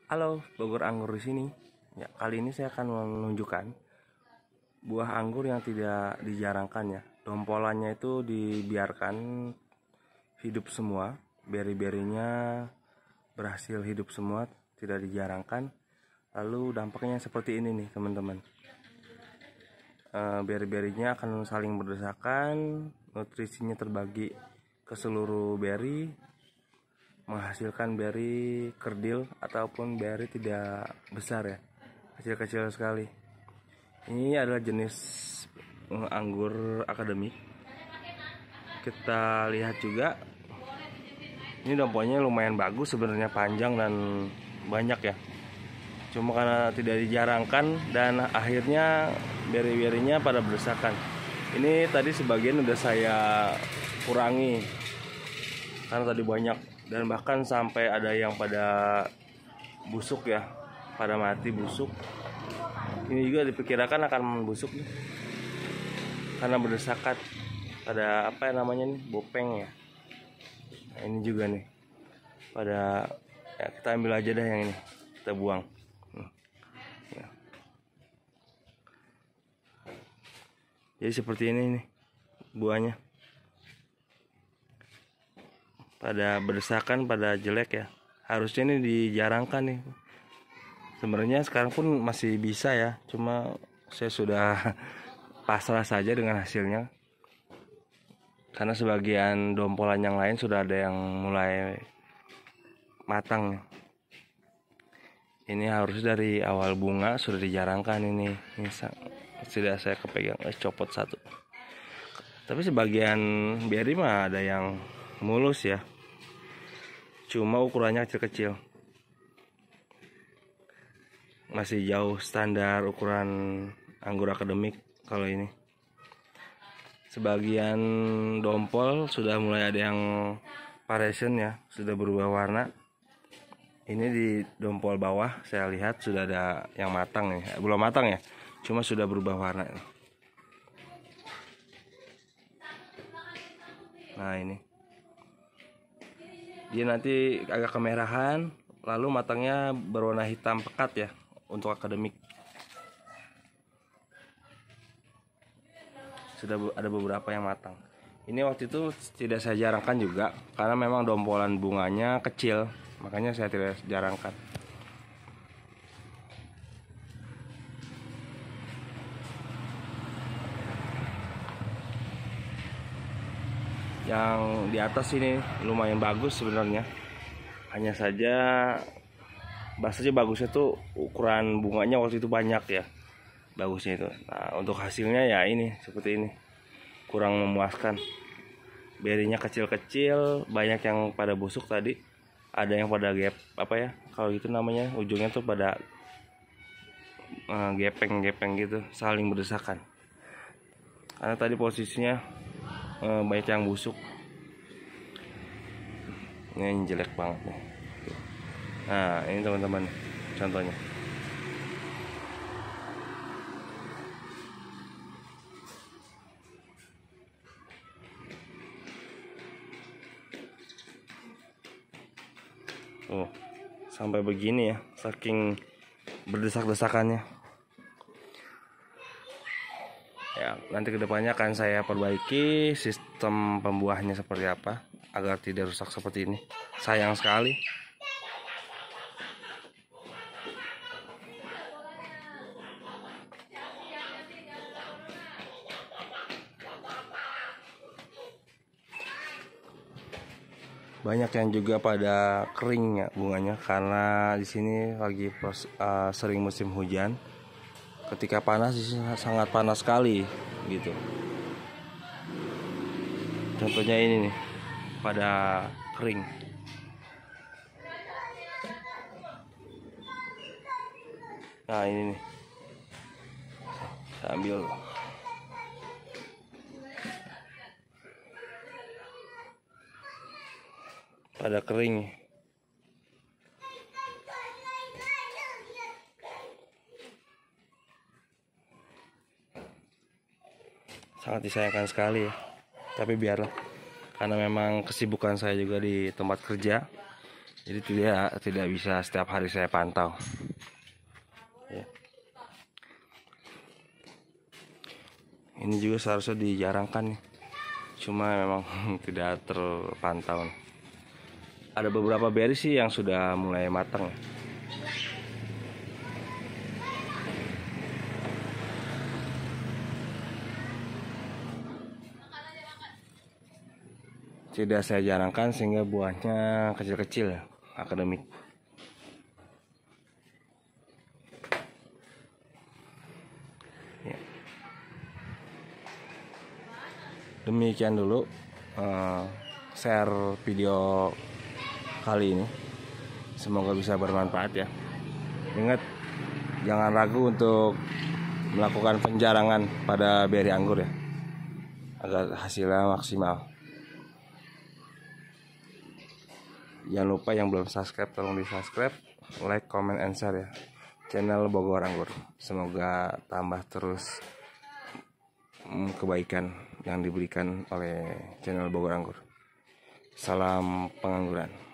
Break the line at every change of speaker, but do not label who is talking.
Halo, Bogor Anggur di sini. Ya, kali ini saya akan menunjukkan buah anggur yang tidak dijarangkan ya. Dompolannya itu dibiarkan hidup semua, beri-berinya berhasil hidup semua, tidak dijarangkan. Lalu dampaknya seperti ini nih, teman-teman. Beri-berinya akan saling berdesakan, nutrisinya terbagi ke seluruh beri, menghasilkan beri kerdil ataupun beri tidak besar ya, kecil-kecil sekali. Ini adalah jenis anggur akademik. Kita lihat juga ini domponya lumayan bagus sebenarnya, panjang dan banyak ya, cuma karena tidak dijarangkan dan akhirnya beri-berinya pada berdesakan. Ini tadi sebagian udah saya kurangi karena tadi banyak, dan bahkan sampai ada yang pada busuk ya, pada mati busuk. Ini juga diperkirakan akan busuk nih, karena berdesakan pada apa namanya nih, bopeng ya. Nah, ini juga nih pada ya, kita ambil aja dah yang ini, kita buang. Ya. Jadi seperti ini nih buahnya, pada berdesakan, pada jelek ya. Harusnya ini dijarangkan nih. Sebenarnya sekarang pun masih bisa ya, cuma saya sudah pasrah saja dengan hasilnya. Karena sebagian dompolan yang lain sudah ada yang mulai matang. Ini harusnya dari awal bunga sudah dijarangkan ini. Ini tidak saya kepegang, copot satu. Tapi sebagian beri mah ada yang mulus ya. Cuma ukurannya kecil-kecil. Masih jauh standar ukuran anggur akademik kalau ini. Sebagian dompol sudah mulai ada yang variation ya, sudah berubah warna. Ini di dompol bawah saya lihat sudah ada yang matang nih, belum matang ya, cuma sudah berubah warna. Nah ini, dia nanti agak kemerahan, lalu matangnya berwarna hitam pekat ya untuk akademik. Sudah ada beberapa yang matang. Ini waktu itu tidak saya jarangkan juga karena memang dompolan bunganya kecil, makanya saya tidak jarangkan. Yang di atas ini lumayan bagus sebenarnya, hanya saja bahasanya bagusnya tuh ukuran bunganya waktu itu banyak ya, bagusnya itu. Nah untuk hasilnya ya ini seperti ini, kurang memuaskan. Berinya kecil-kecil, banyak yang pada busuk tadi, ada yang pada gap apa ya kalau gitu namanya, ujungnya tuh pada gepeng-gepeng gitu, saling berdesakan. Karena tadi posisinya banyak yang busuk. Ini jelek banget nih. Nah ini teman-teman contohnya. Oh, sampai begini ya, saking berdesak-desakannya. Ya, nanti kedepannya akan saya perbaiki sistem pembuahannya seperti apa agar tidak rusak seperti ini. Sayang sekali. Banyak yang juga pada kering ya bunganya karena di sini lagi sering musim hujan. Ketika panas di sini sangat panas sekali gitu. Contohnya ini nih, pada kering. Nah ini nih, saya ambil. Pada kering. Sangat disayangkan sekali ya. Tapi biarlah, karena memang kesibukan saya juga di tempat kerja. Jadi tidak bisa setiap hari saya pantau. Ya. Ini juga seharusnya dijarangkan nih. Cuma memang tidak terpantau. Ada beberapa beri sih yang sudah mulai matang. Tidak saya jarangkan sehingga buahnya kecil-kecil, akademik. Ya. Demikian dulu share video kali ini. Semoga bisa bermanfaat ya. Ingat, jangan ragu untuk melakukan penjarangan pada beri anggur ya, agar hasilnya maksimal. Jangan lupa yang belum subscribe tolong di subscribe, like, comment, and share ya channel Bogor Anggur. Semoga tambah terus kebaikan yang diberikan oleh channel Bogor Anggur. Salam pengangguran.